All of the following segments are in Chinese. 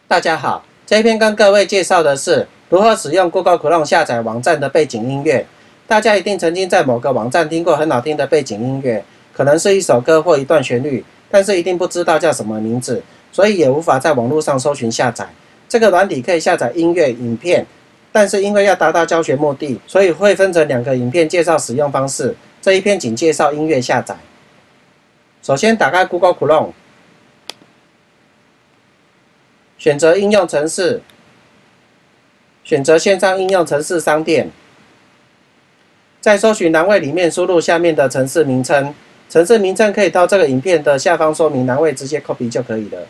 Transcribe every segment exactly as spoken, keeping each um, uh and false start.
大家好，这一篇跟各位介绍的是如何使用 Google Chrome 下载网站的背景音乐。大家一定曾经在某个网站听过很好听的背景音乐，可能是一首歌或一段旋律，但是一定不知道叫什么名字，所以也无法在网络上搜寻下载。这个软体可以下载音乐、影片，但是因为要达到教学目的，所以会分成两个影片介绍使用方式。这一篇仅介绍音乐下载。首先打开 Google Chrome。 选择应用程式，选择线上应用程式商店，在搜寻栏位里面输入下面的程式名称，程式名称可以到这个影片的下方说明栏位直接 copy 就可以了。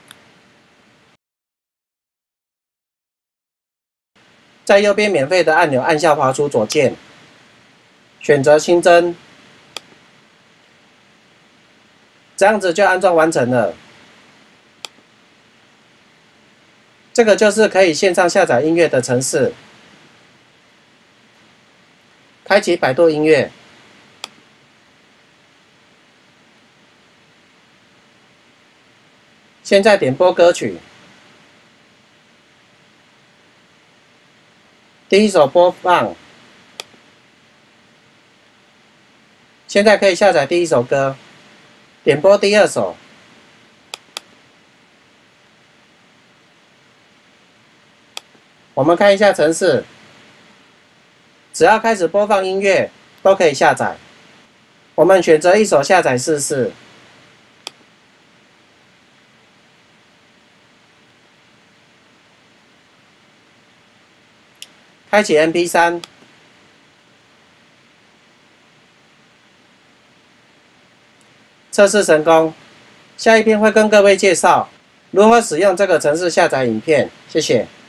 在右边免费的按钮按下滑出左键，选择新增，这样子就安装完成了。 这个就是可以线上下载音乐的程式。开启百度音乐，现在点播歌曲，第一首播放。现在可以下载第一首歌，点播第二首。 我们看一下程式，只要开始播放音乐，都可以下载。我们选择一首下载试试。开启 M P 三， 测试成功。下一篇会跟各位介绍如何使用这个程式下载影片。谢谢。